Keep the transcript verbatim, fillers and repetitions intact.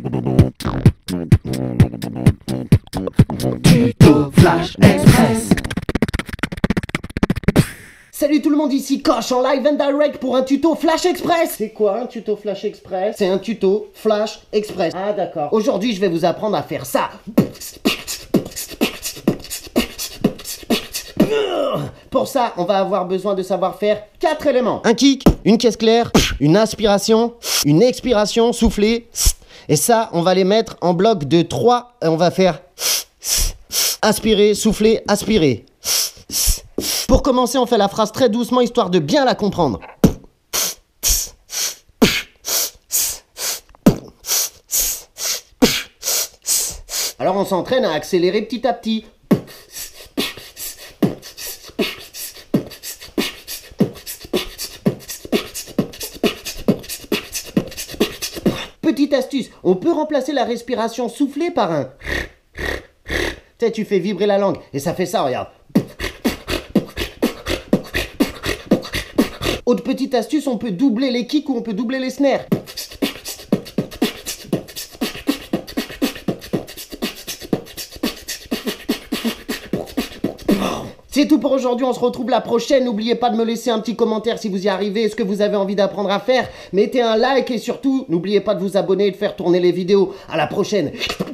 Tuto Flash Express. Salut tout le monde, ici Koch en live and direct pour un tuto Flash Express. C'est quoi un tuto Flash Express? C'est un tuto Flash Express. Ah d'accord. Aujourd'hui je vais vous apprendre à faire ça. Pour ça, on va avoir besoin de savoir faire quatre éléments. Un kick, une caisse claire, une inspiration, une expiration soufflée. Et ça, on va les mettre en bloc de trois. On va faire aspirer, souffler, aspirer. Pour commencer, on fait la phrase très doucement, histoire de bien la comprendre. Alors on s'entraîne à accélérer petit à petit. Petite astuce, on peut remplacer la respiration soufflée par un... Tu sais, tu fais vibrer la langue et ça fait ça, regarde. Autre petite astuce, on peut doubler les kicks ou on peut doubler les snares. C'est tout pour aujourd'hui, on se retrouve la prochaine. N'oubliez pas de me laisser un petit commentaire si vous y arrivez, ce que vous avez envie d'apprendre à faire. Mettez un like et surtout, n'oubliez pas de vous abonner et de faire tourner les vidéos. À la prochaine.